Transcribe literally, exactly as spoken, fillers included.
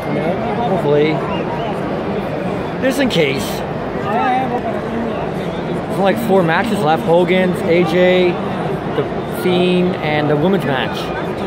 Hopefully. Just in case. There's like four matches left. Hogan's, A J, The Fiend, and the women's match.